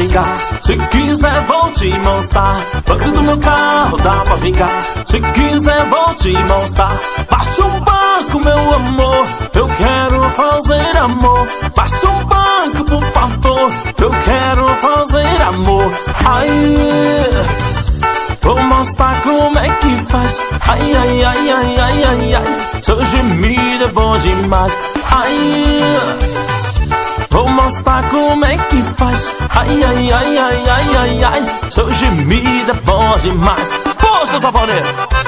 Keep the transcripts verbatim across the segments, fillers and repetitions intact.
ficar. Se quiser vou te mostrar. Banco do meu carro dá pra ficar. Se quiser vou te mostrar. Baixa um banco, meu amor, eu quero fazer amor. Baixa um banco, por favor, eu quero fazer amor. Ai, vou mostrar como é que faz. Ai, ai, ai, ai, ai, ai, ai. Seu gemido é bom demais. Ai, vou mostrar como é que faz. Ai, ai, ai, ai, ai, ai, ai. Seu gemido é bom demais. Poxa, safoneiro.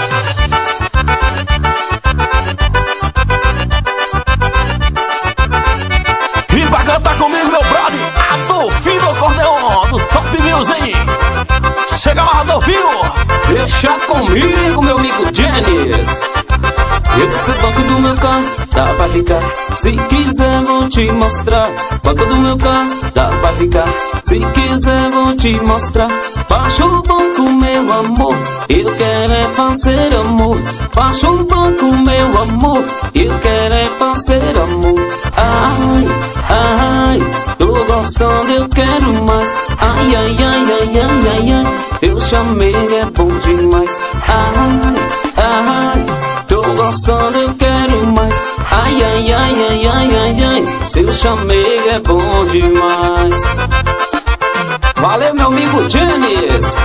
E pra cantar comigo, meu brother, Adolfinho Acordeon, do Top Music. Chega lá, Adolfinho. Deixa comigo, meu amigo Janis. Esse banco do meu carro dá pra ficar. Se quiser vou te mostrar. Banco do meu carro dá pra ficar. Se quiser vou te mostrar. Baixa o banco, meu amor, eu quero é fazer amor. Baixa o banco, meu amor, eu quero é fazer amor. Ai, ai, tô gostando, eu quero mais. Ai, ai, ai, ai, ai, ai, ai, eu chamei, é bom demais. Ai, ai, tô gostando, eu quero mais. Ai, ai, ai, ai, ai, ai, ai, seu chamego é bom demais. Valeu, meu amigo Janis.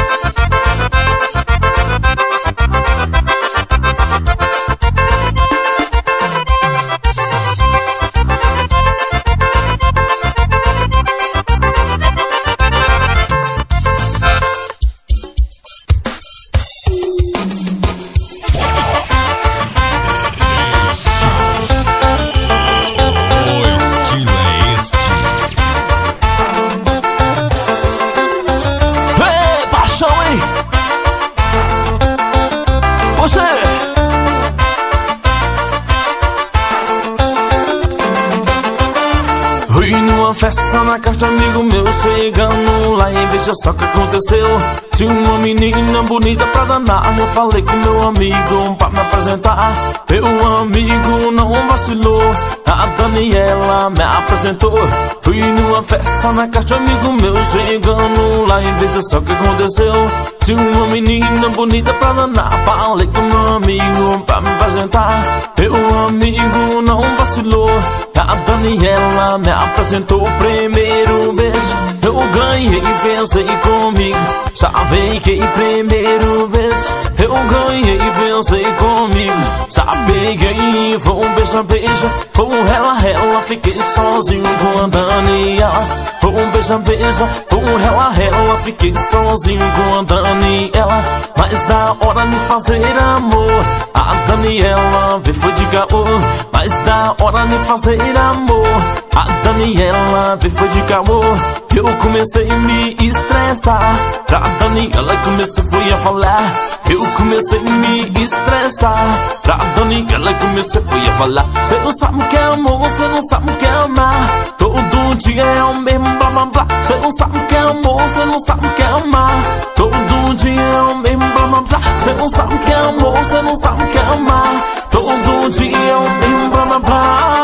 Festa na casa de amigo meu, chegando lá e veja só o que aconteceu. Tinha uma menina bonita pra danar. Eu falei com meu amigo pra me apresentar. Meu amigo não vacilou, a Daniela me apresentou. Fui numa festa na casa de amigo meu, chegando lá e veja só o que aconteceu. Tinha uma menina bonita pra danar. Falei com meu amigo pra me apresentar. Meu amigo não vacilou, a Daniela me apresentou. O primeiro beijo eu ganhei, pensei comigo. Sabe que primeiro beijo eu ganhei, pensei comigo. Sabe que foi um beijo, beijo, foi um rela, rela. Fiquei sozinho com a Daniela. Foi um beijo, beijo, foi um rela, rela. Fiquei sozinho com a Daniela. Mas da hora de fazer amor, a Daniela veio foi de caô. Mas da hora de fazer amor, a Daniela veio foi de caô. Eu comecei a me estressar. Pra Daniela comecei fui a falar. Eu comecei a me estressar. Pra Daniela comecei fui a falar. Cê não sabe o que é amor, cê não sabe o que é amar. Todo dia é o mesmo blá blá blá. Cê não sabe o que é amor, cê não sabe o que é amar. Todo dia é o mesmo blá blá blá. Cê não sabe o que é amor, cê não sabe o que é amar. Todo dia é o mesmo blá blá blá.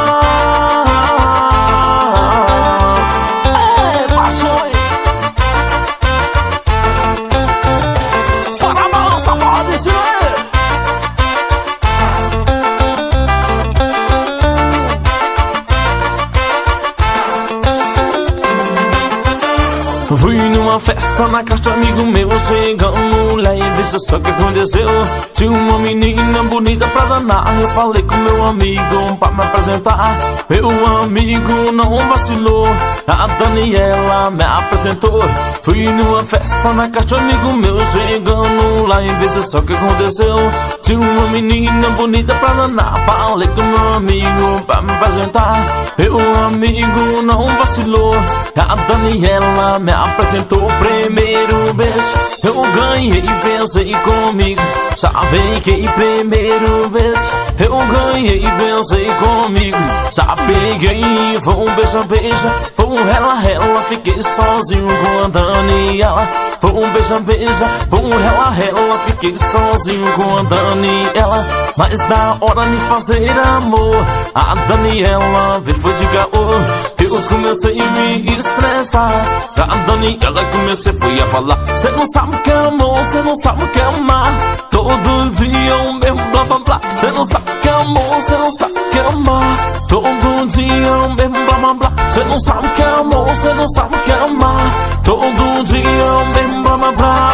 Fui numa festa na casa de amigo meu, chegando lá e veja só o que aconteceu. Tinha uma menina bonita pra danar. Eu falei com meu amigo pra me apresentar. Meu amigo não vacilou, a Daniela me apresentou. Fui numa festa na casa de amigo meu, chegando lá e veja só o que aconteceu. Tinha uma menina bonita pra danar. Falei com meu amigo pra me apresentar. Meu amigo não vacilou, a Daniela me apresentou. O primeiro beijo eu ganhei, pensei comigo. Sabe que primeiro beijo eu ganhei, pensei comigo. Sabe que foi um beijo, beijo, foi um rela, rela. Fiquei sozinho com a Daniela. Foi um beijo, beijo, foi um rela, rela. Fiquei sozinho com a Daniela. Mas da hora de fazer amor, a Daniela veio foi de caô. Eu comecei a me estressar. Da Daniela comecei foi a falar: cê não sabe o que é amor, cê não sabe o que é amar. Todo dia o mesmo blá blá blá. Cê não sabe o que é amor, cê não sabe o que é amar. Todo dia o mesmo blá blá blá. Cê não sabe o que é amor, cê não sabe o que é amar. Todo dia o mesmo blá blá blá.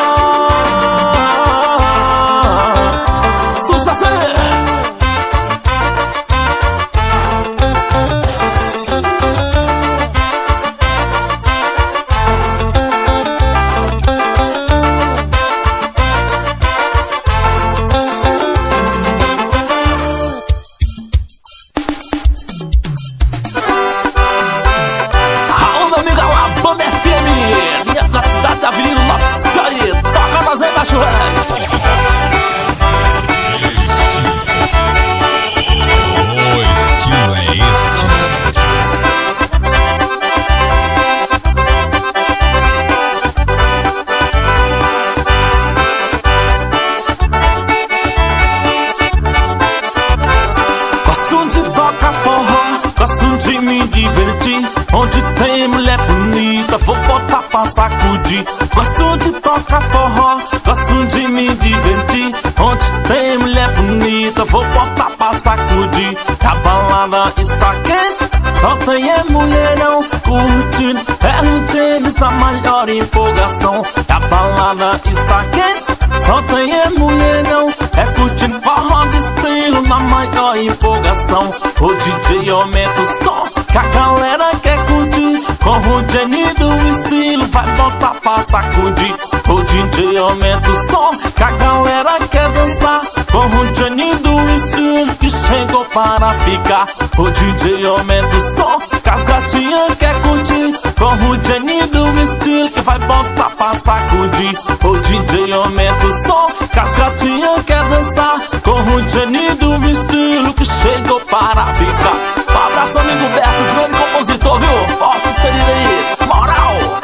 Sucesso! Onde tem mulher bonita, vou botar pra sacudir. Gosto de tocar forró, gosto de me divertir. Onde tem mulher bonita, vou botar pra sacudir. A balada está quente, só tem é mulherão curtindo. É no tênis da maior empolgação. A balada está quente, só tem é mulherão. É curtindo forró de estilo na maior empolgação. O D J aumenta o som, que a galera quer curtir. Com o Jenny do estilo vai botar pra sacudir. O D J aumenta o som, que a galera quer dançar. Com o Jenny do estilo que chegou para ficar. O D J aumenta o som, que as gatinhas quer curtir. Com o Jenny do estilo que vai botar pra sacudir. O D J aumenta o som, que as gatinhas quer dançar. Com o Jenny do estilo que chegou para ficar. Um abraço, amigo Beto, grande compositor, viu? Posso ser aí, moral!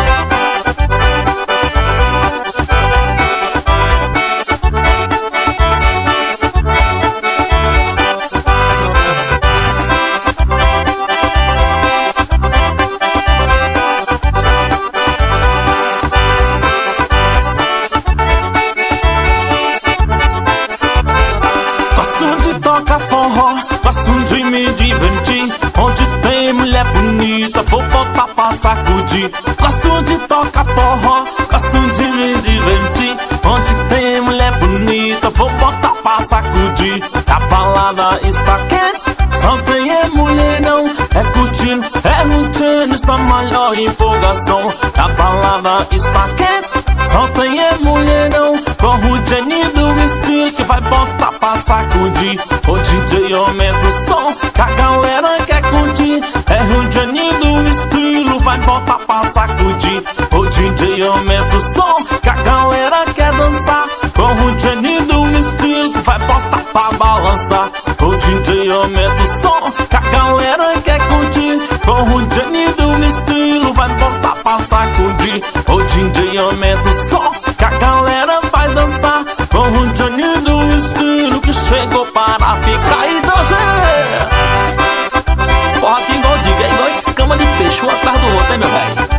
Gosto de me divertir. Onde tem mulher bonita, vou botar pra sacudir. Gosto de tocar forró, gosto de me divertir. Onde tem mulher bonita, vou botar pra sacudir. A balada está quente, só tem é mulherão. É curtindo, é no tênis da maior empolgação. A balada está quente, só tem é mulherão. Com o Jenny do estilo que vai botar pra sacudir. O D J aumenta o som, que a galera quer curtir. É o Jenny do estilo vai botar pra sacudir. O D J aumenta o som, que a galera quer dançar. Com o Jenny do estilo que vai botar pra balançar. O D J aumenta o som, que a galera quer curtir. Com o Jenny do estilo vai botar pra sacudir. O D J aumenta o som, que a galera vai dançar. Com o Jenny do estilo que chegou para ficar. Então, gente, porra, aqui igual diga, é igual escama de peixe, um atrás do outro, hein, meu velho?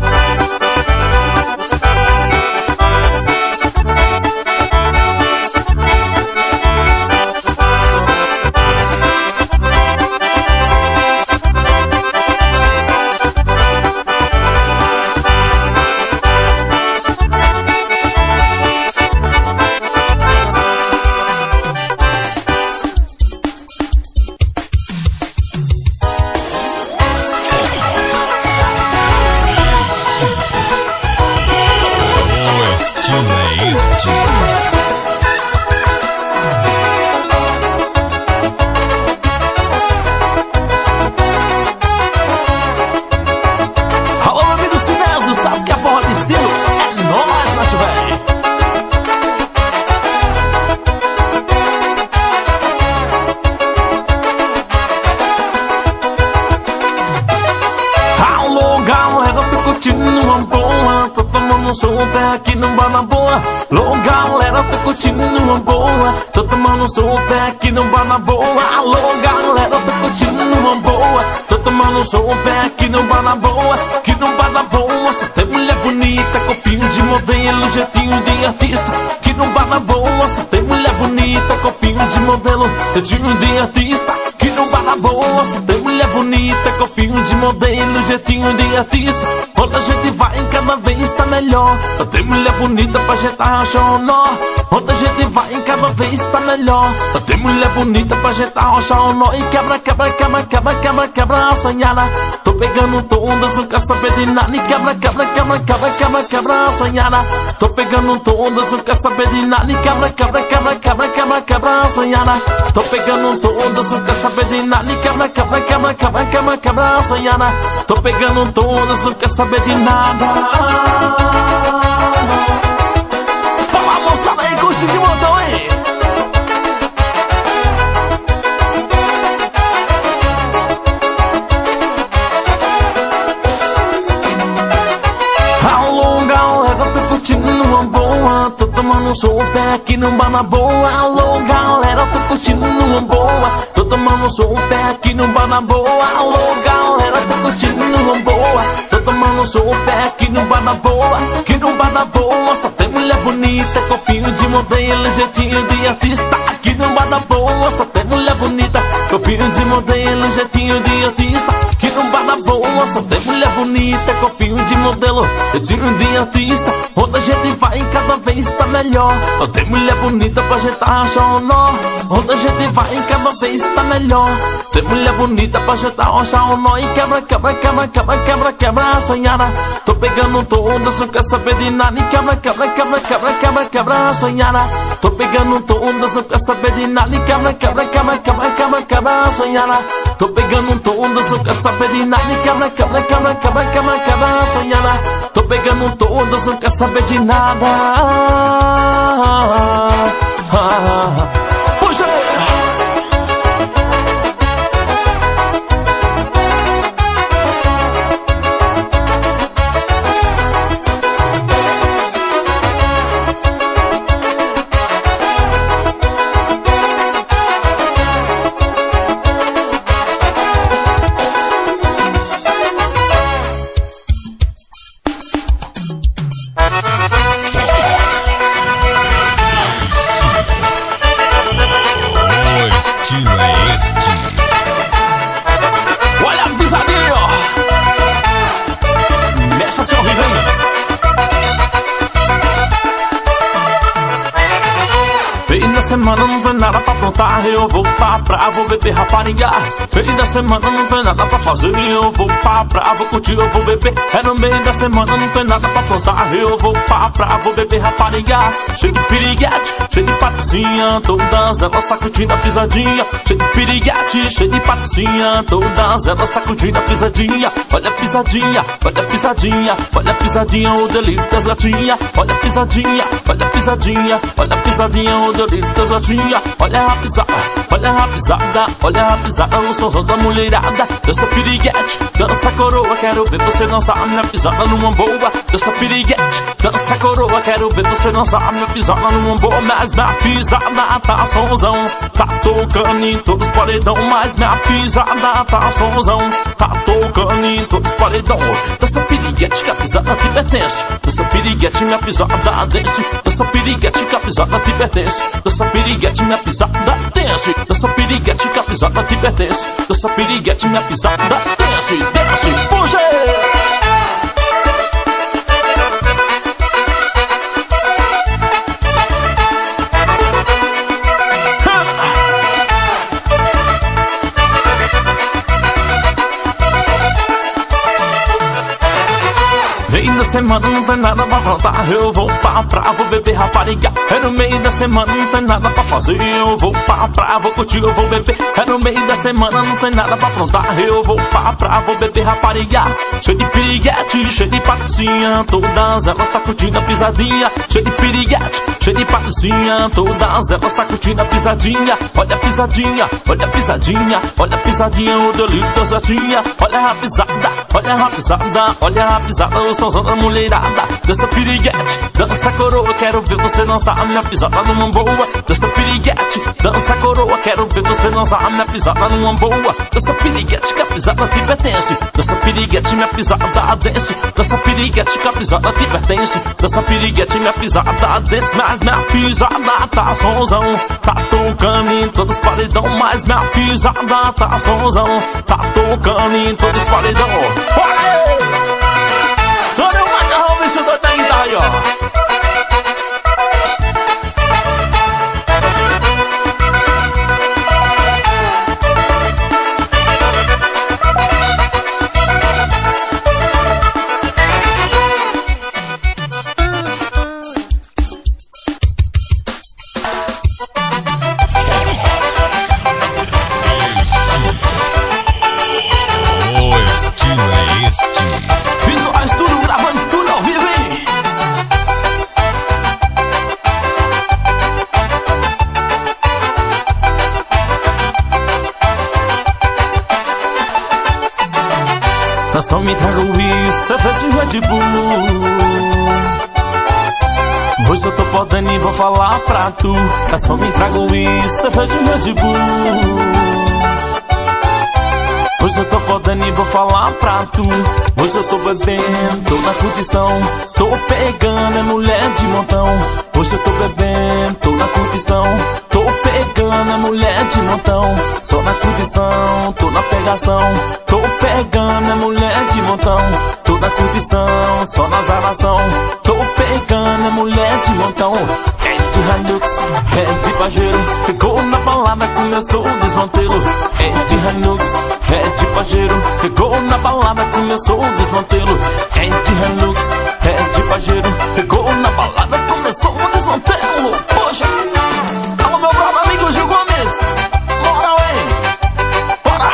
tomando som, pé aqui no bar na boa. Alô galera, tô curtindo numa boa. Tô tomando som, pé aqui no bar na boa. Alô galera, tô curtindo numa boa. Tô tomando som, pé aqui no bar na boa. Aqui no bar na boa, só tem mulher bonita, copinho de modelo, jeitinho de artista. Aqui no bar na boa, só tem mulher bonita, copinho de modelo, jeitinho de artista. Aqui no bar na boa, só tem mulher bonita, copinho de modelo, jeitinho de artista. Onde a gente vai, cada vez tá melhor. Só tem mulher bonita pra gente arrochar o nó. Onde a gente vai, cada vez tá melhor. Só tem mulher bonita pra gente arrochar o nó. E quebra, quebra, quebra, quebra, quebra, quebra a sonhada. Tô pegando todas, não quer saber de nada. E quebra, quebra, quebra, quebra, quebra, quebra a sonhada. Tô pegando todas, não quer saber de nada. E quebra, quebra, quebra, quebra, quebra, quebra a sonhada. Tô pegando todas, não quer saber de nada. E quebra, quebra, quebra, quebra, quebra, quebra a sonhada. Tô pegando todas, não quer saber de nada. Fala moçada aí, curte de montão aí. Alô galera, tô curtindo numa boa. Tô tomando som, pé aqui no bar na boa. Alô galera, tô curtindo numa boa. Tô tomando som, pé aqui no bar na boa. Alô galera, tô curtindo numa boa. Tô tomando som, pé aqui no bar na boa. Aqui no bar na boa, só tem mulher bonita, copinho de modelo, jeitinho de artista. Aqui no bar na boa, só tem mulher bonita, copinho de modelo, jeitinho de artista. Aqui no bar na boa, só tem mulher bonita, copinho de modelo, jeitinho de artista. Onde a gente vai, cada vez tá melhor. Só tem mulher bonita pra gente arrochar o nó. Onde a gente vai, cada vez tá melhor. Tem mulher bonita pra gente arrochar o nó. E quebra, quebra, quebra, quebra, quebra, quebra a sonhada. Tô pegando todas, não quer saber de nada. E quebra, quebra, quebra, quebra, quebra, quebra a sonhada. Tô pegando todas, não quer saber de nada. E quebra, quebra, quebra, quebra, quebra, quebra a sonhada. Tô pegando todas, não quer saber de nada. E quebra, quebra, quebra, quebra, quebra, quebra a sonhada. Tô pegando todas, não quer saber de nada. Puxa! Semana não tem nada pra aprontar, eu vou pra praia, vou beber rapariga. Meio da semana não tem nada pra fazer, eu vou pra praia, vou curtir, eu vou beber. É no meio da semana não tem nada pra aprontar, eu vou pra praia, vou beber rapariga. Cheio de piriguete, cheio de patricinha, todas elas tá curtindo a pisadinha. Cheio de piriguete, cheio de patricinha, todas elas tá curtindo a pisadinha. Olha a pisadinha, olha a pisadinha, olha a pisadinha, o delírio das gatinhas. Olha a pisadinha, olha a pisadinha, olha a pisadinha, o delírio das gatinhas. Olha a pisada, olha a pisada, olha a pisada, o somzão da mulherada. Dança piriguete, dança coroa, quero ver você dançar a minha pisada numa boa. Dança piriguete, dança coroa, quero ver você dançar a minha pisada numa boa. Mas minha pisada tá somzão, tá tocando em todos os paredão. Mas minha pisada tá somzão, tá tocando em todos os paredão. Dança piriguete que a pisada te pertence. Dança piriguete, minha pisada desce. Dança piriguete que a pisada te pertence. Dança piriguete, minha pisada desce. Dança piriguete que a pisada te pertence. Dança piriguete, minha pisada desce, desce, puxa! Meio da semana não tem nada pra aprontar, eu vou pra praia, vou beber rapariga. É no meio da semana não tem nada pra fazer, eu vou pra praia, vou curtir, eu vou beber. É no meio da semana não tem nada pra aprontar, eu vou pra praia, vou beber rapariga. Cheio de piriguete, cheio de patricinha, todas elas tá curtindo a pisadinha. Cheio de piriguete, cheio de patricinha, todas elas tá curtindo a pisadinha. Olha a pisadinha, olha a pisadinha, olha a pisadinha, o delírio das gatinhas. Olha a pisada, olha a pisada, olha a pisada, o somzão da mulherada, dança piriguete, dança coroa. Quero ver você dançar a minha pisada numa boa. Dança piriguete, dança coroa. Quero ver você dançar a minha pisada numa boa. Dança piriguete que a pisada te pertence. Dança piriguete, minha pisada desce. Dança piriguete que a pisada te pertence. Dança piriguete, minha pisada desce. Mas minha pisada tá sonzão, tá tocando em todos os paredão. Mas minha pisada tá sonzão, tá tocando em todos os paredão. Olha aí! Só deu uma carro, bicho doido da guitarra aí, ó. Só me traga o uísque, cerveja e Red Bull. Hoje eu tô podendo e vou falar pra tu. Só me traga o uísque, cerveja e Red Bull. Hoje eu tô podendo e vou falar pra tu. Hoje eu tô bebendo, tô na curtição. Tô pegando, é mulher de montão. Hoje eu tô bebendo, tô na curtição. Tô pegando, é mulher de montão. Só na curtição, tô na pegação. Tô pegando, é mulher de montão. Tô na curtição, só na zaração. Tô pegando, é mulher de montão. É de Hilux, é de Pajero. Pegou na balada, começou o desmantelo. É de Hilux, é de Pajero. Pegou na balada, começou o desmantelo. É de Hilux, é de Pajero. Pegou na balada, começou o desmantelo. Poxa, alô meu brother amigo Gil Gomes, moral, hein? Bora!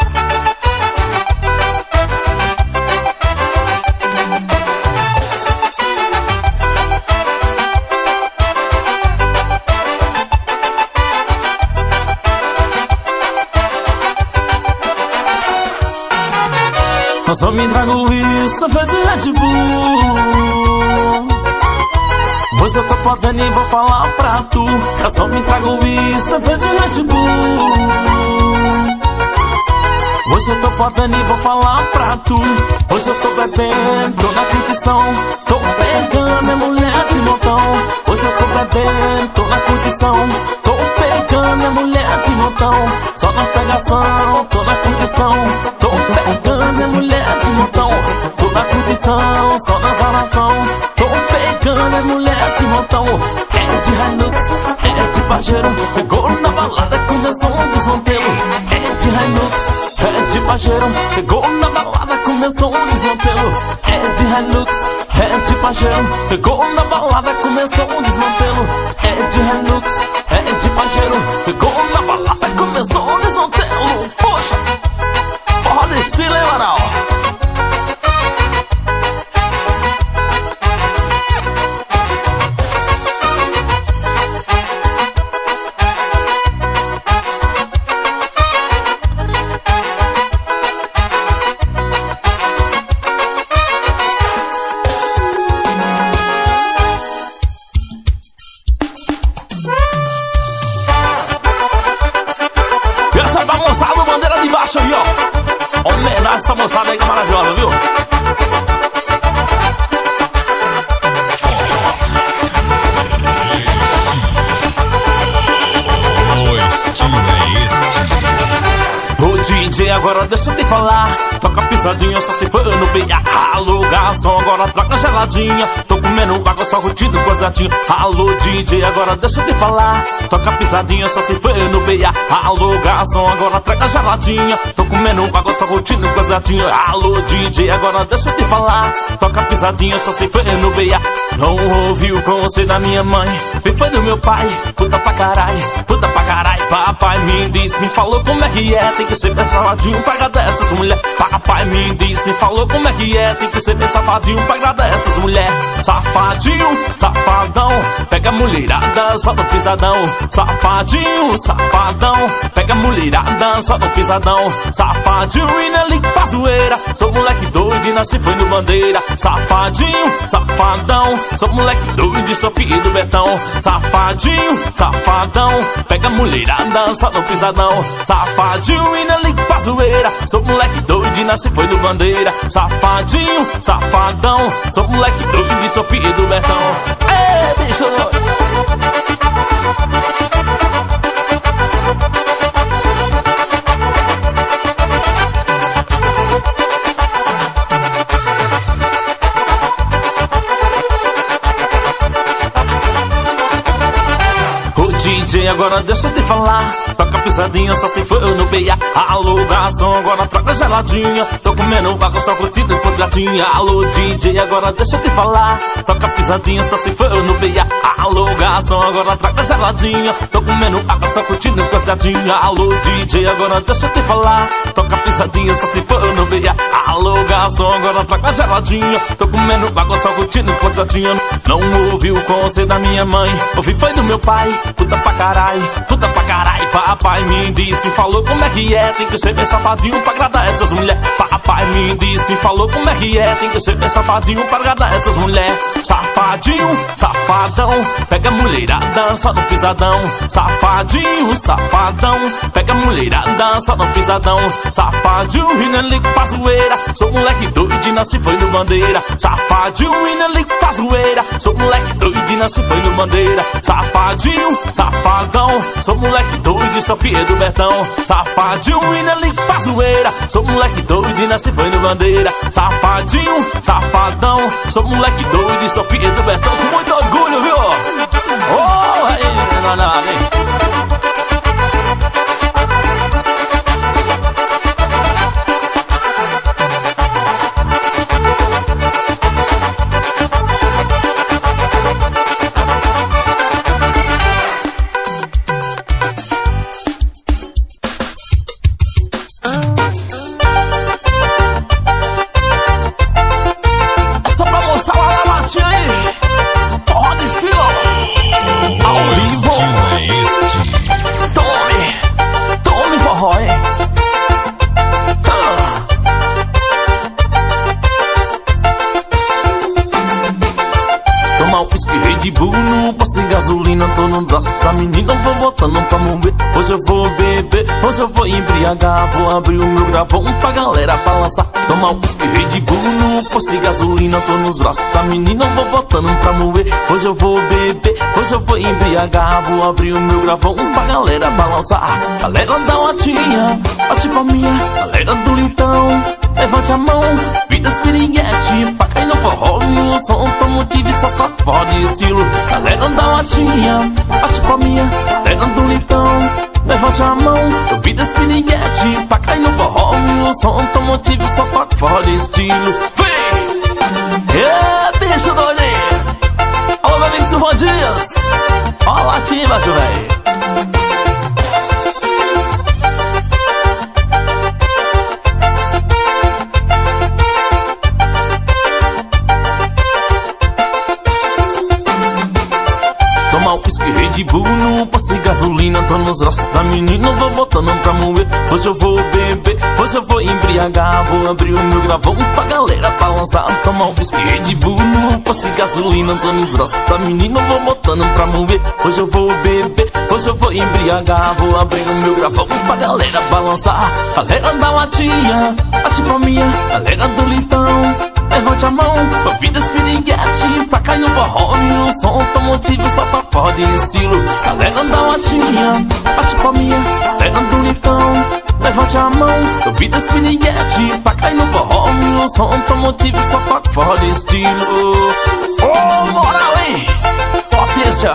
Eu só me trago isso, cerveja e Red Bull. Hoje eu tô podendo e vou falar pra tu. Eu só me trago isso, cerveja e Red Bull. Hoje eu tô podendo e vou falar pra tu. Hoje eu tô bebendo, tô na curtição. Tô pegando, é mulher de montão. Hoje eu tô bebendo, tô na curtição. Tô pegando, é mulher de montão. Só na pegação, tô na curtição. Tô pegando, é mulher de montão. Tô na curtição, só na zaração. Tô pegando, é mulher de montão. É de Hilux, é de Pajero. Pegou na balada, começou um desmantelo. É de Hilux, é de Pajero. Pegou na balada, começou um desmantelo. É de Hilux, é de Pajero. Pegou na balada, começou um desmantelo. É de Hilux, é de Pajero. Pegou na balada, começou um desmantelo. Poxa, porra desse Leonardo. Aí, ó, homenagem essa moçada aí que é maravilhosa, viu? O estilo é este. O D J agora deixa eu te falar. Toca pisadinha, só se for no B A. Alô, garçom, agora traga geladinha. Tô comendo água, só curtindo gozadinha. Alô, D J, agora deixa eu te falar. Toca pisadinha, só se for no B A. Alô, garçom, agora traga geladinha. Tô comendo água, só curtindo gozadinha. Alô, D J, agora deixa eu te falar. Toca pisadinha, só se for no B A. Não ouvi o conselho da minha mãe, me foi do meu pai. Puta pra caralho, puta pra caralho. Papai me disse, me falou como é que é. Tem que ser bem saladinho pra agradar essas mulher. Papai me disse, me falou como é que é. Tem que ser bem safadinho pra agradar essas mulher. Safadinho, safadão, pega a mulherada só no pisadão. Safadinho, safadão, pega a mulherada só no pisadão. Safadinho e nele passa zoeira. Sou moleque doido e nasci foi no bandeira. Safadinho, safadão, sou moleque doido e sou filho do Betão. Safadinho, safadão, pega a mulherada só no pisadão. Safadinho e não liga pra zoeira. Sou moleque doido e nasci foi no bandeira. Safadinho, safadão, sou moleque doido e sou filho do Betão. Ei, bicho doido. D J, agora deixa eu te falar. Toca pisadinha só se for eu no B A. Alô, garçom, agora traga geladinha. Tô comendo água só curtindo depois gatinha. Alô, D J, agora deixa eu te falar. Toca pisadinha só se for eu no B A. Alô, garçom, agora traga geladinha. Tô comendo água só curtindo depois gatinha. Alô, D J, agora deixa eu te falar. Toca pisadinha só se for eu no B A. Alô, garçom, agora traga geladinha. Tô comendo água só curtindo depois gatinha. Não ouvi o conselho da minha mãe, ouvi foi do meu pai. Puta pra caralho, puta pra caralho. Papai me disse, me falou como é que é. Tem que ser bem safadinho pra agradar essas mulheres. Papai me disse, me falou como é que é. Tem que ser bem safadinho pra agradar essas mulheres. Safadinho, safadão, pega a mulherada só no pisadão. Safadinho, safadão, pega a mulherada só no pisadão. Safadinho e não ligo pra zoeira. Sou moleque doido e nasci foi no bandeira. Safadinho e não ligo pra zoeira. Sou moleque doido e nasci foi no bandeira. Safadinho, safadão, sou moleque doido e sou filho do Betão. Safadinho e não ligo pra zoeira. Sou moleque doido e nasci foi no bandeira. Safadinho, safadão, sou moleque doido e sou filho do Betão. Com muito orgulho, viu? Oh, aí, não, não, não. De Bull no posto de gasolina, tô no braço da menina, vou botando pra mover. Hoje eu vou beber, hoje eu vou embriagar. Vou abrir o meu gravão pra galera balançar. Tomar o whisky Red Bull no posto de gasolina, tô nos braços da menina, vou botando pra mover. Hoje eu vou beber, hoje eu vou embriagar. Vou abrir o meu gravão pra galera balançar. Galera da latinha, bate palminha. Galera do litão, levante a mão. Vida espiriguete, pra cair no forró. No som, tô motivo e só toca de estilo. Galera da latinha, bate palminha. Galera do litão, levante a mão. Vida espiriguete, pra cair no forró. No som, tô motivo e só toca de estilo. Vem! É, bicho doidinho. Alô, meu amigo Silvão Dias. Ó a latinha embaixo, velho. Red Bull no posto de gasolina, tô nos braços da menina, vou botando pra mover. Hoje eu vou beber, hoje eu vou embriagar. Vou abrir o meu gravão pra galera balançar. Tomar um whisky Red Bull no posto de gasolina, tô nos braços da menina, vou botando pra mover. Hoje eu vou beber, hoje eu vou embriagar. Vou abrir o meu gravão pra galera balançar. Galera da latinha, bate palminha. Galera do litão, levante a mão. Vida espiriguete, pra cair no forró. No som, tô motivo só pra pó de estilo. Galera da latinha, bate palminha. Galera do litão, levante a mão. Vida espiriguete, pra cair no forró. No som, tô motivo só pra pó de estilo. Ô, oh, moral, hein? Potência.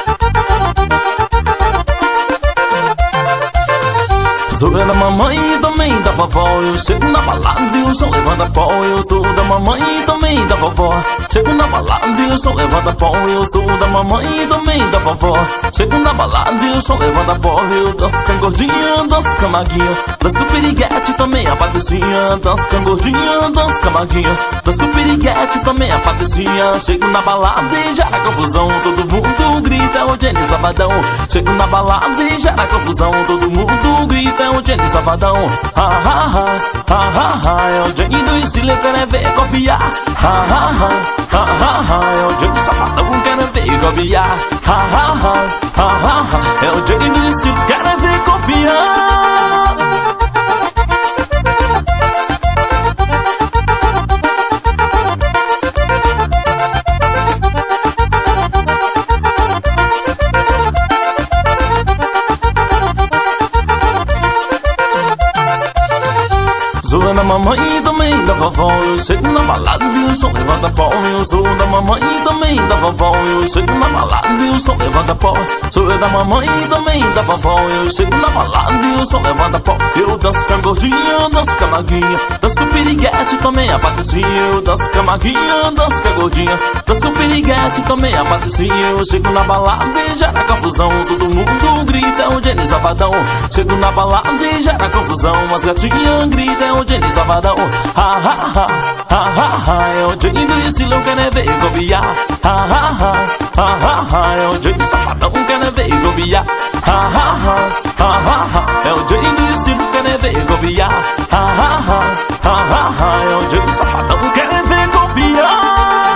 Sou da mamãe e do também da vovó. Eu chego na balada e o som levanta pó. Eu sou da mamãe e também da vovó. Chego na balada e o som levanta pó. Eu sou da mamãe e também da vovó. Chego na balada e o som levanta pó. Eu danço com a gordinha, danço com a maguinha, danço com o piriguete também a patricinha. Danço com a gordinha, danço com a maguinha, danço com o piriguete também a patricinha. Chego na balada e gera confusão, todo mundo grita, é o Jenny Sabadão. Chego na balada e gera confusão, todo mundo grita, é o Jenny Sabadão. Ha ha ha, ha ha ha, é o Jenny do estilo, eu quero ver copiar. Ha ha ha, ha ha ha, é o Jenny Sabadão, quero ver copiar. Ha ha ha, ha ha ha, é o Jenny do estilo, quero ver copiar. Sou da mamãe e também da vovó. Eu chego na balada e o som levanta pó. Eu sou da mamãe e também da vovó. Eu chego na balada e o som levanta pó. Sou da mamãe e também da vovó. Eu chego na balada e o som levanta pó. Eu danço com a gordinha, danço com a maguinha, danço com o piriguete também a patricinha. Eu danço com a maguinha, danço com a gordinha, danço com o piriguete também a patricinha. Eu chego na balada e gera confusão, todo mundo grita, é o Jenny Sabadão. Chego na balada e gera confusão, as gatinhas gritam, é o Jenny Sabadão. Ha ha ha, ha ha ha, é o Jenny do estilo, quer ver copiar. Ha ha ha, ha ha ha, é o Jenny Sabadão, quer ver copiar. Ha ha ha, ha ha ha, é o Jenny do estilo, quer ver copiar. Ha ha ha, ha ha ha, é o Jenny Sabadão, quer ver copiar.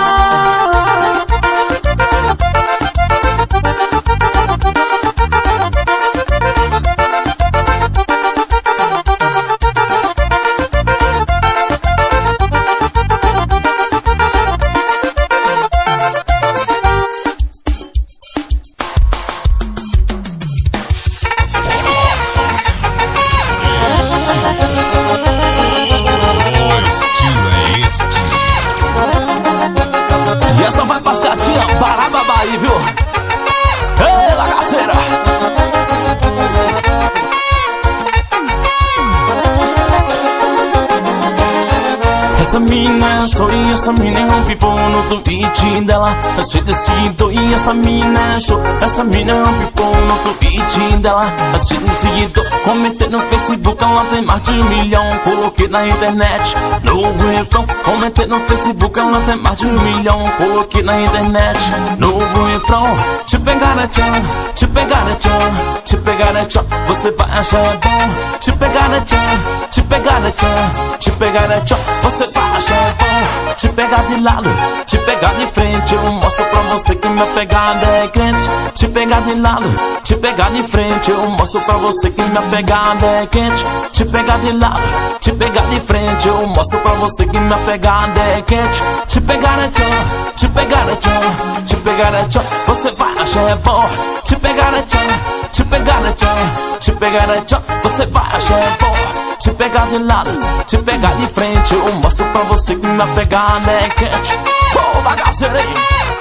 Essa mina show e essa mina é um pipô no tweet dela. Achei decido e essa mina é show. Essa mina é um pipô no tweet dela. Achei decido, comentei no Facebook, ela tem mais de um milhão. Coloquei na internet, novo refrão. Comentei no Facebook, ela tem mais de um milhão. Coloquei na internet, novo refrão. Te pegar é tchan, te pegar é tchan, te pegar é tchan, você vai achar bom. Te pegar é tchan, te pegar é tchan, te pegar é tchan, você vai achar bom. Te pegar de lado, te pegar de frente, eu mostro pra você que minha pegada é quente. Te pegar de lado, te pegar de frente, eu mostro pra você que minha pegada é quente. Te pegar de lado, te pegar de frente, eu mostro pra você que minha pegada é quente. Te pegar é tchan, te pegar é tchan, te pegar é tchan, você vai achar bom. Te pegar é tchan, te pegar é tchan, te pegar é tchan, você vai achar bom. Te pegar de lado, te pegar de frente, eu mostro pra você que minha pegada é quente. Ô, bagaceiro aí!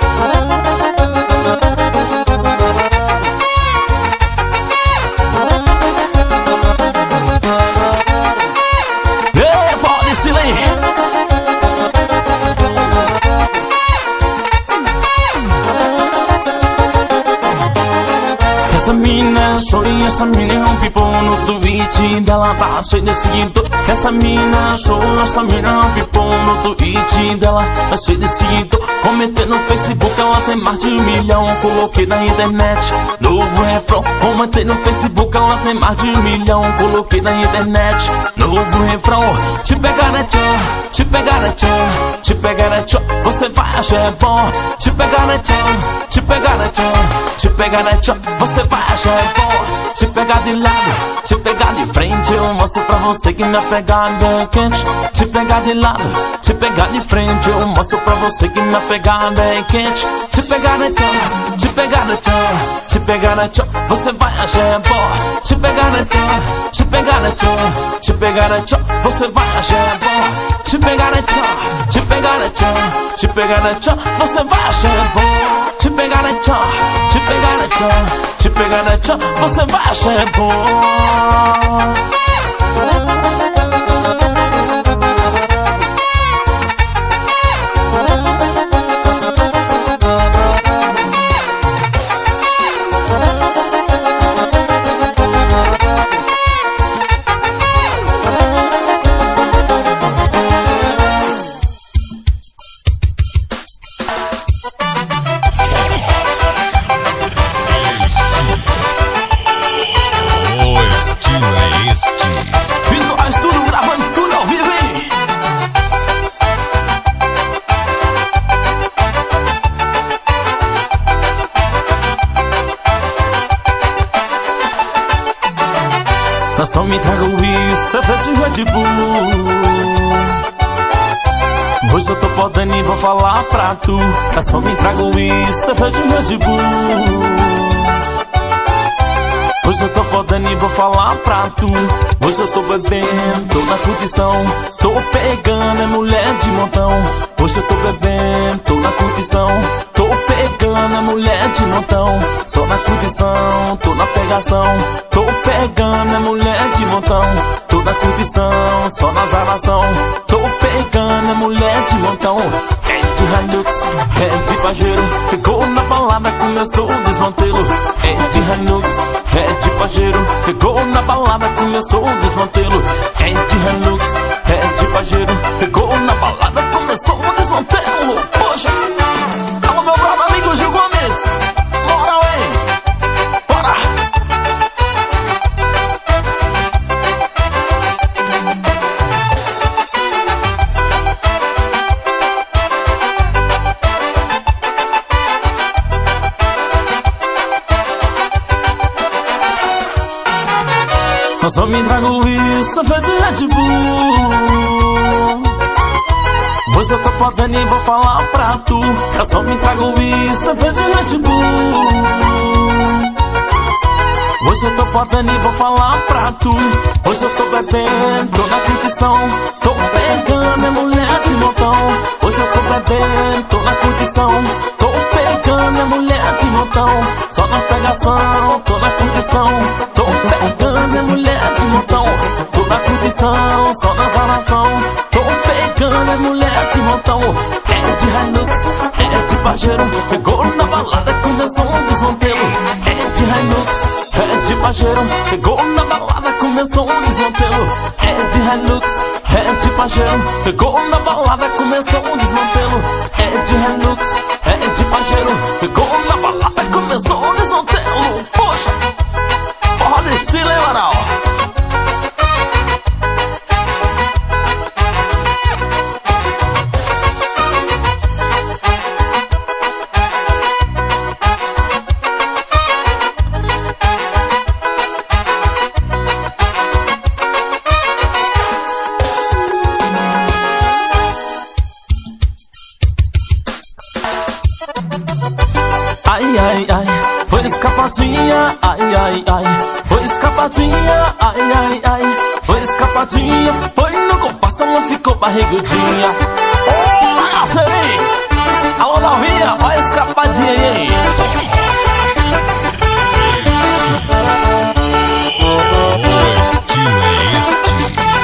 Ei, pode se ler! Essa mina é show e essa mina é um pipô no tweet dela, tá cheio de seguidor. Essa mina é show, essa mina é um pipô no tweet dela, tá cheio de seguidor. Comentei no Facebook, ela tem mais de um milhão. Coloquei na internet, novo refrão. Comentei no Facebook, ela tem mais de um milhão. Coloquei na internet, novo refrão. Te pegar é tchan, te pegar é tchan, te pegar é tchan, você vai achar bom. Te pegar é tchan, te pegar é tchan, te pegar é tchan, você vai achar bom. Te pegar de lado, te pegar de frente, eu mostro pra você que minha pegada é quente. Te pegar de lado, te pegar de frente, eu mostro pra você que minha pegada é quente. Te pegar é tchan, te pegar é tchan, te pegar é tchan, você vai achar bom. Te pegar é tchan, te pegar é tchan, te pegar é tchan, você vai achar bom. Te pegar é tchan, te pegar é tchan, te pegar é tchan, você vai achar bom. Te pegar é tchan, te pegar é tchan, te pegar é tchan, você vai achar bom. Eu só me trago isso, cerveja e Red Bull. Hoje eu tô podendo e vou falar pra tu. Eu só me trago isso, cerveja e Red Bull. Hoje eu tô podendo e vou falar pra tu. Hoje eu tô bebendo, tô na curtição. Tô pegando, é mulher de montão. Hoje eu tô bebendo, tô na curtição. Tô pegando, é mulher de montão. Só na curtição, tô na pegação. Tô pegando, é mulher de montão. Tô na curtição, só na zaração. Tô pegando, é mulher de montão. É de Hilux, é de Pajero. Ficou na balada, começou o desmantelo. É de Hilux, é de Pajero. Ficou na balada, começou o desmantelo. É de Hilux, é de Pajero. Ficou na balada, começou o desmantelo. Poxa, alô meu brother amigo Gil Gomes, moral hein, bora. Eu só me trago isso, cerveja e Red Bull. Hoje eu tô podendo e vou falar pra tu. Eu só me trago isso, cerveja e Red Bull. Hoje eu tô podendo e vou falar pra tu. Hoje eu tô bebendo, tô na curtição. Tô pegando, é mulher de montão. Hoje eu tô bebendo, tô na curtição. Tô pegando, é mulher de montão. Só na pegação, tô na curtição. Tô pegando, é mulher de montão. Tô na curtição, só na zaração. Tô pegando, é mulher de montão. É de Hilux, é de Pajero. Pegou na balada, começou um desmantelo. É de Hilux, é de Pajero. Pegou na balada, começou um desmantelo. É de Hilux, é de Pajero. Pegou na balada, começou um desmantelo. É de Hilux, é de Pajero. Pegou na balada, começou um desmantelo. Poxa, pode se lembrar. Ai, ai, ai, foi escapadinha, ai, ai, ai, foi escapadinha, ai, ai, ai, foi escapadinha, foi no compasso, não ficou barrigudinha. Ô, Marcelinho, alô, novinha, olha a escapadinha aí. O estilo é este.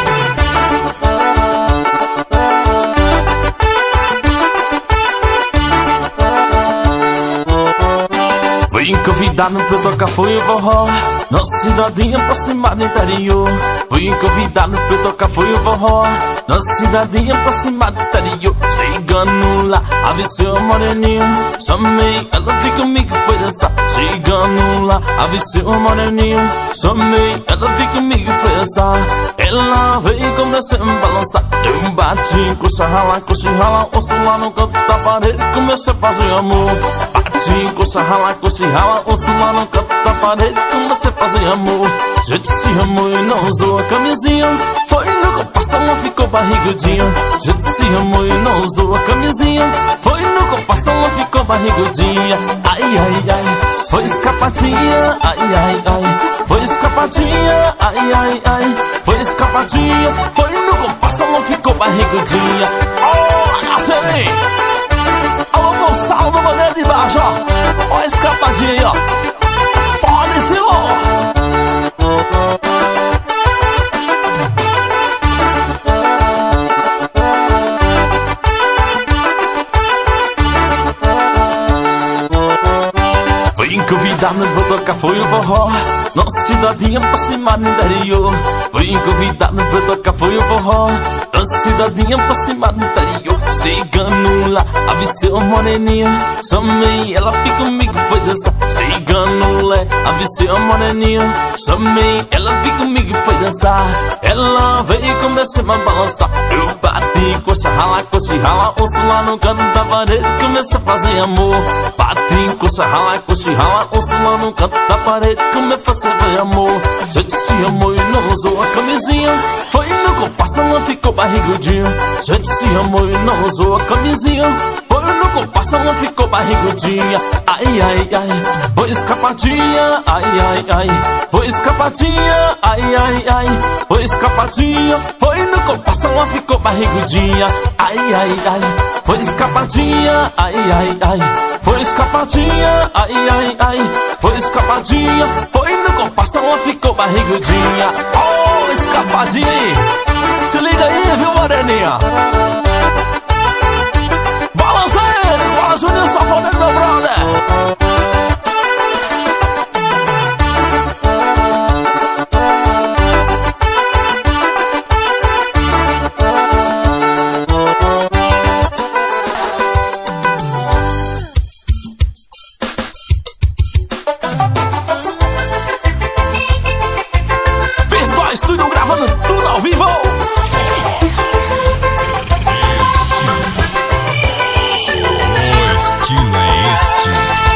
Fui convidado pra tocar foi o forró na cidadinha aproximada do interior. Fui convidado pra tocar foi o forró na cidadinha aproximada do interior. Chegando lá, avistei uma moreninha, chamei, ela veio comigo foi dançar. Chegando lá, avistei uma moreninha, chamei, ela veio comigo foi dançar. Ela veio começando a balançar. Eu bati, coxa rala, coxa rala, osso lá no canto da parede, comecei a fazer amor. Bati, coxa rala, coxa rala, osso lá no canto da parede, comecei a fazer amor. A gente se amou e não usou a camisinha, foi no compasso, não ficou barrigudinha. A gente se amou e não usou a camisinha, foi no compasso, não ficou barrigudinha. Ai, ai, ai, foi escapadinha, ai, ai, ai, foi escapadinha, ai, ai, ai, foi escapadinha, foi no compasso, não ficou barrigudinha. Oh, Marcelinho, alô, Gonçalo, do Maneiro de Baixo, ó, ó a escapadinha aí, ó, pode se louco. Fui convidado pra tocar foi o forró na cidadinha aproximada do interior. Fui convidado pra tocar foi o forró na cidadinha aproximada do interior. Chegando lá, avistei uma moreninha, chamei, ela fica comigo, foi dançar. Chegando lá, avistei uma moreninha, chamei, ela fica comigo, foi dançar. Ela veio e comecei a balançar. Eu bati, coxa, rala, coxa, rala, osso lá no canto da parede, comecei a fazer amor. Bati, coxa, rala, coxa, rala, osso lá no canto da parede, comecei a fazer amor. Gente, se amou e não usou a camisinha, foi no compasso, ela ficou barrigudinha. Gente, se amou e não usou a camisinha, foi no compasso, ela ficou barrigudinha. Ai, ai, ai, foi escapadinha. Ai, ai, ai, foi escapadinha. Ai, ai, ai, foi escapadinha. Foi no compasso, ela ficou barrigudinha. Ai, ai, ai, foi escapadinha. Ai, ai, ai, foi escapadinha. Ai, ai, ai, foi escapadinha. Foi no compasso, ela ficou barrigudinha. Oh, escapadinha aí. Se liga aí, viu, moreninha? Balança ele, bora Júnior, só poder, meu brother. Virtual Studio gravando tudo ao vivo. Estilo é este.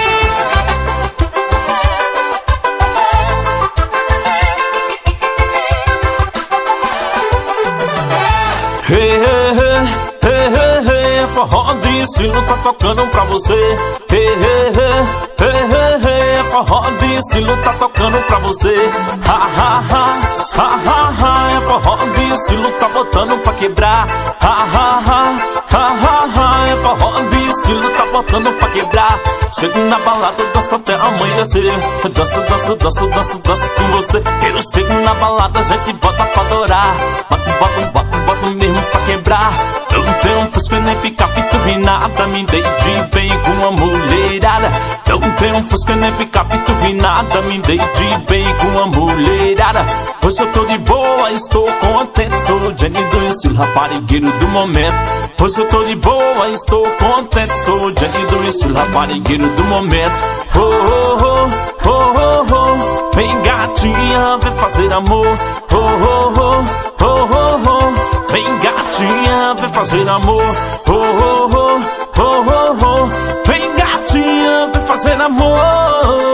Hey, hey, hey, hey, hey, hey, forró de estilo tá tocando pra você. Hey, hey, hey, hey, hey, hey, forró de estilo tá tocando pra você. Ha, ha, ha, ha, ha, ha, é forró de estilo tá botando pra quebrar. Ha, ha, ha, ha, ha, ha, é forró de estilo tá botando pra quebrar. Chego na balada, danço até amanhecer. Danço, danço, danço, danço, danço com você. Eu chego na balada, a gente bota pra adorar. Bota, bota, bota, bota mesmo pra quebrar. Não tenho fusca nem ficar piturbinada. Me dei de bem com a mulherada. Não tenho fusca nem ficar piturbinada. Me dei de bem com a mulherada. Hoje eu tô de boa, estou contente. Sou o Jenny do estilo raparigueiro do momento. Hoje eu tô de boa, estou contente. Sou o Jenny do estilo raparigueiro do momento. Oh, oh, oh, oh, oh, oh. Vem gatinha, vem fazer amor. Oh, oh, oh, oh, oh, oh. Vem gatinha, vem fazer amor. Oh, oh, oh, oh, oh, oh. Vem gatinha, vem fazer amor.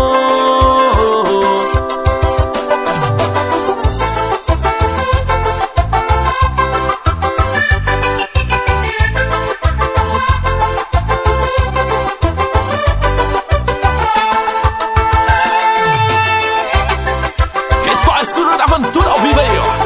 Aventura ao vivo aí, ó.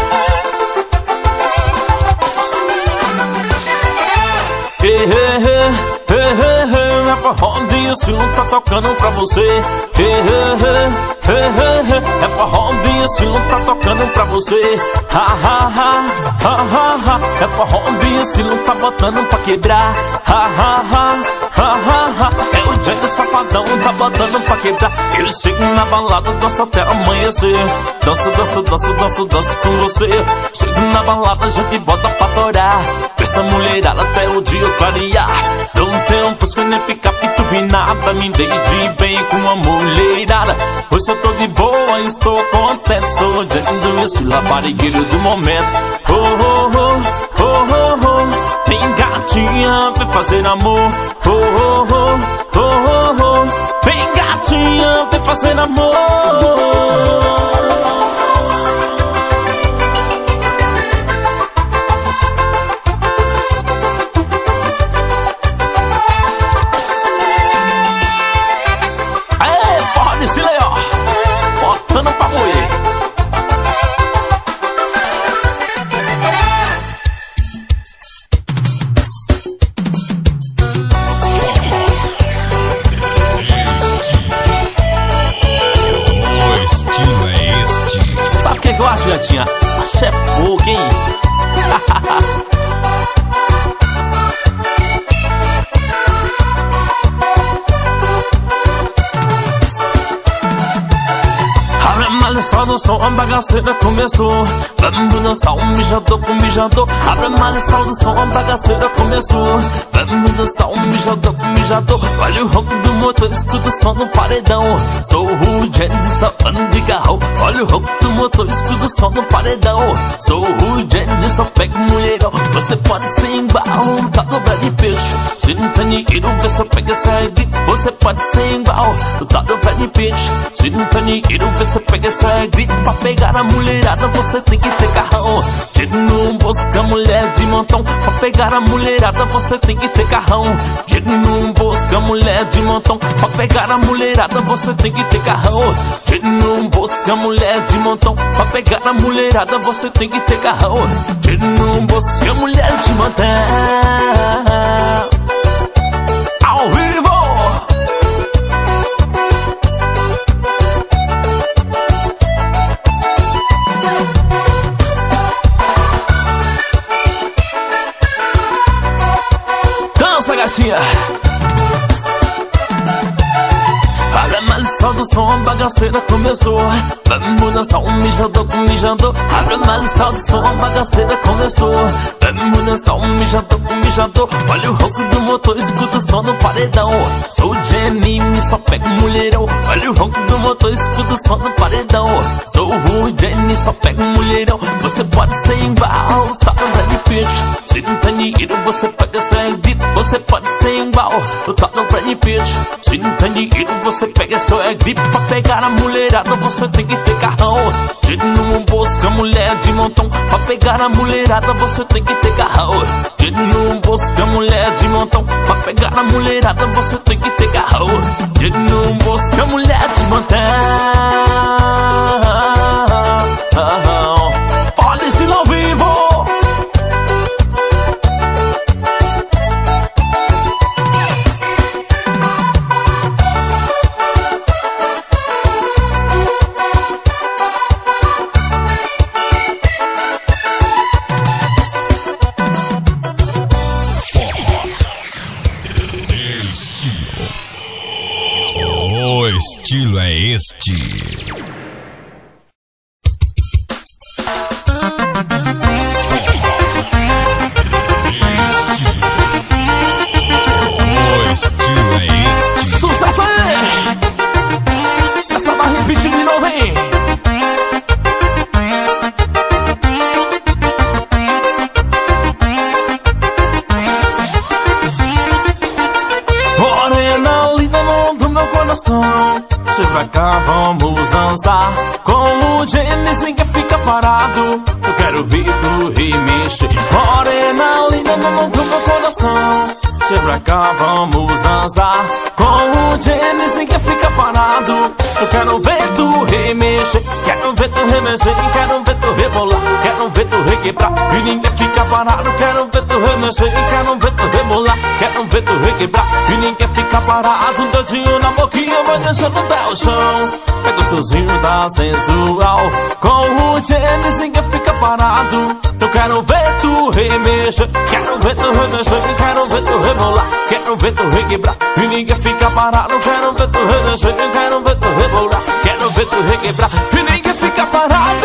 Hey, hey, hey, hey, hey, hey, é forró de estilo tá tocando pra você. Hey, hey, hey, hey, hey, hey, é forró de estilo tá tocando pra você. Ha, ha, ha, ha, ha, ha, é forró de estilo tá botando pra quebrar. Ha, ha, ha, ha, ha, ha, é o Jack safadão tá botando pra quebrar. Eu chego na balada, danço até amanhecer. Danço, danço, danço, danço, danço com você. Chego na balada, a gente bota pra adorar. Essa mulherada até o dia clarear. Não tenho fusca nem ficar piturbinada. Me dei de bem com a mulherada. Hoje eu tô de boa, estou contente. Sou o Jack do estilo raparigueiro do momento. Oh, oh, oh, oh, oh, oh. Vem gatinha, vem fazer amor. Oh, oh, oh, oh, oh, oh. Vem gatinha, vem fazer amor. Botando pra moer. O estilo é este. Sabe o que, é que eu acho, gatinha? Acho é pouco, hein? só do som, a bagaceira começou. Vamos dançar um mijador com mijador. Abre a mala e só do som, a bagaceira começou. Vamos dançar um mijador com mijador. Olha o ronco do motor, escuta o som no paredão. Sou o James e só ando de carro. Olha o ronco do motor, escuta o som no paredão. Sou o James e só pego mulherão. Você pode ser igual, tá dobra de peixe. Se não tem dinheiro, você pega essa gripe. Você pode ser igual, tá dobra de peixe. Se não tem dinheiro, você pega essa gripe. Pra pegar a mulherada, você tem que ter carrão. Dinheiro no bolso, a mulher de montão. Pra pegar a mulherada, você tem que ter carrão. Dinheiro no bolso, a mulher de montão. Pra pegar a mulherada, você tem que ter carrão. Dinheiro no bolso, a mulher de montão. Pra pegar a mulherada, você tem que ter carrão. Dinheiro no bolso, a mulher de montão. Ao vivo! Dança, gatinha! Abre a mala e só do som, a bagaceira começou. Vamos dançar um mijador com mijador. Abre a mala e só do som, a bagaceira começou. Vamos dançar um mijador com mijador. Olha o ronco do motor, escuta o som no paredão. Sou o Jenny, só pego mulherão. Olha o ronco do motor, escuta o som no paredão. Sou o Jenny, só pego mulherão. Você pode ser igual, tá dobra de peixe. Se não tem dinheiro, você pega sangue. Você pode ser igual, tá dobra de peixe. Se não tem dinheiro, você pega só é gripe. Pra pegar a mulherada, você tem que ter carrão. Dinheiro no bolso, a mulher de montão. Pra pegar a mulherada, você tem que ter carrão. Dinheiro no bolso, a mulher de montão. Pra pegar a mulherada, você tem que ter carrão. Dinheiro no bolso, a mulher de montão. Olha esse ao vivo. O estilo é este. O estilo é este. Sucesso aí! Essa tá repetindo de novo, hein? Morena linda do meu coração, se pra cá vamos dançar. Com o James ninguém fica parado. Eu quero ver tu remexer. Morena linda do meu coração, se pra cá vamos dançar. Com o James ninguém fica parado. Eu quero ver tu remexer. Quero ver tu remexer. Quero ver tu rebolar. Quero ver tu requebrar. E ninguém fica parado. Quero ver tu remexer. Quero ver tu rebolar. Quero ver tu requebrar. E ninguém fica parado. Um dedinho na boquinha vai deixando até o chão. É gostosinho, tá sensual. Com o James ninguém fica parado. Eu quero ver tu remexer. Quero ver tu remexer. Quero ver tu rebolar. Quero ver tu requebrar. E ninguém fica parado. Quero ver tu remexer. Quero ver tu rebolar. Quero ver tu requebrar. E ninguém fica parado.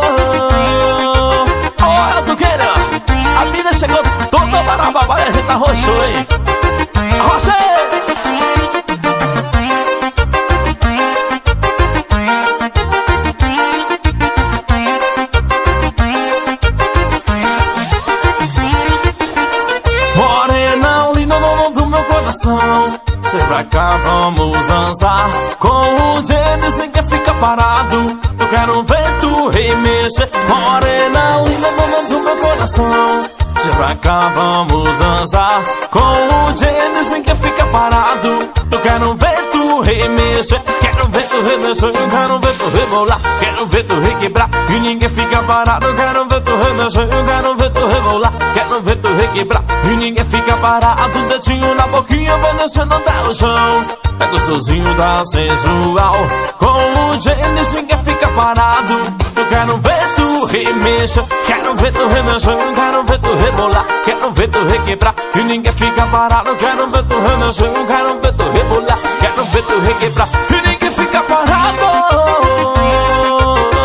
Olha tu queira. A mina chegou toda barababa. A gente tá roxo, hein? Roxo! Morena linda do meu coração, se pra cá vamos dançar. Com o James ninguém fica parado. Eu quero ver tu remexer. Morena linda do meu coração, se pra cá vamos dançar. Com o James ninguém fica parado. Eu quero ver tu remexer. Quero ver tu remexer. Quero ver tu rebolar. Quero ver tu requebrar. E ninguém fica parado. Quero ver tu remexer. Quero ver tu rebolar. Quero ver tu requebrar. E ninguém fica parado. Dedinho na boquinha vai descendo até o chão. É gostosinho, tá sensual. Com o James ninguém fica parado. Eu quero ver tu remexer. Quero ver tu remexer. Quero ver tu rebolar. Quero ver tu requebrar. E ninguém fica parado. Quero ver tu remexer. Quero ver tu rebolar. Quero ver tu requebrar. E ninguém fica parado.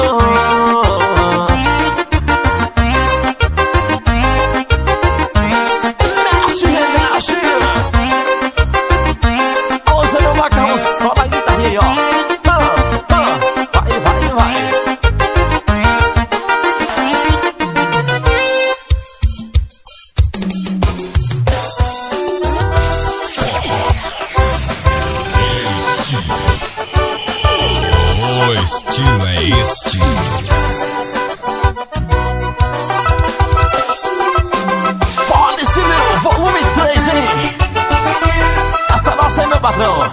é este? Fone-se, meu, volume três, hein? Essa nossa é meu patrão.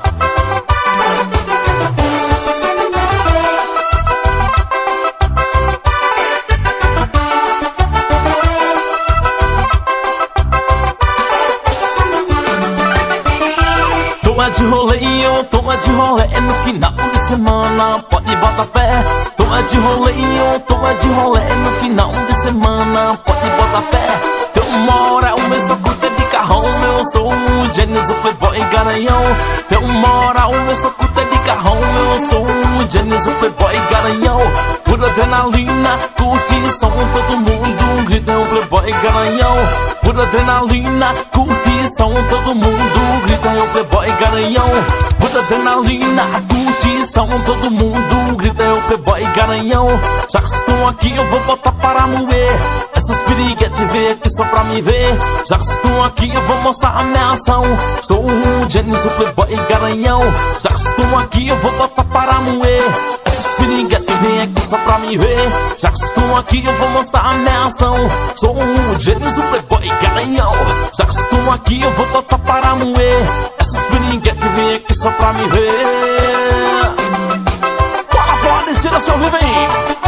Toma de roleio, toma de rolê no final de semana, pode botar fé. Toma de roleio, toma de rolê no final de semana, pode botar fé. Tem uma hora o meu só curta de carrão, eu sou o Gênesis, o playboy garanhão. Tem uma hora o meu só curta de carrão, eu sou o Gênesis, o playboy garanhão. Por adrenalina, curtição, todo mundo grita, o playboy garanhão. Por adrenalina, curtição, todo mundo grita, é o playboy garanhão. Por adrenalina, curtição, todo mundo grita, é o playboy garanhão. Já que estou aqui eu vou botar para moer essas piriguetes, vem aqui só pra me ver. Já que estou aqui eu vou mostrar a minha ação. Sou o Gênesis, o playboy garanhão. Já que estou aqui eu vou botar para moer essas piriguetes, vem aqui só pra me ver. Já que estou aqui eu vou mostrar a minha ação. Sou o Gênesis, o playboy garanhão. Já que estou aqui eu vou botar para moer essas piriguetes, vem aqui só pra me ver. Bora, bora, descer a seu vivo, hein?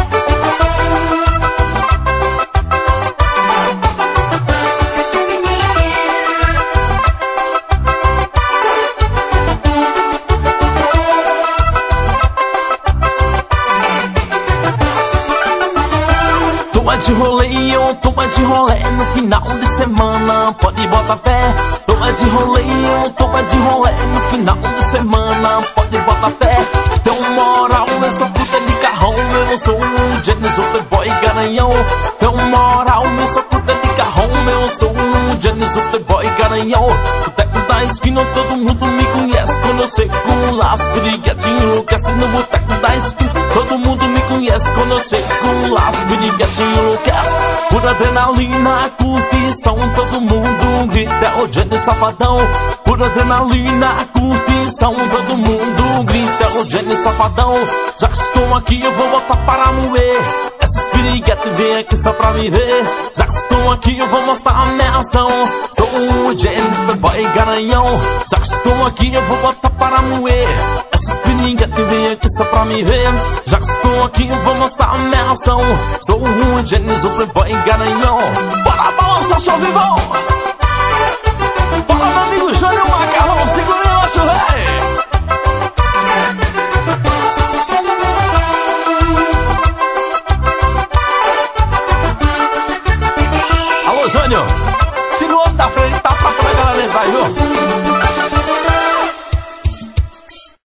Toma de roleio, toma de rolê no final de semana, pode botar fé. Toma de roleio, toma de rolê no final de semana, pode botar fé. Tem uma hora eu só puta de carrão, eu não sou o Gênesis, o playboy garanhão. Tem uma hora eu só puta de carrão, eu sou o Gênesis, o playboy garanhão. Boteco da esquina todo mundo me conhece, quando eu sei com las piriguete enlouquece. No boteco da esquina todo mundo me conhece, quando eu sei com las piriguete enlouquece. Por adrenalina, curtição, todo mundo grita, é o Gênesis safadão. Por adrenalina, curtição, todo mundo grita, é o Gênesis safadão. Já que estou aqui eu vou botar para moer essas piriguetes, vem aqui só pra me ver. Já que estou aqui eu vou mostrar a minha ação. Sou o Gênesis, playboy garanhão. Já que estou aqui eu vou botar para moer essas piriguetes, vem aqui só pra me ver. Já que estou aqui eu vou mostrar a minha ação. Sou o Gênesis, o playboy garanhão. Bora balançar, show vivo!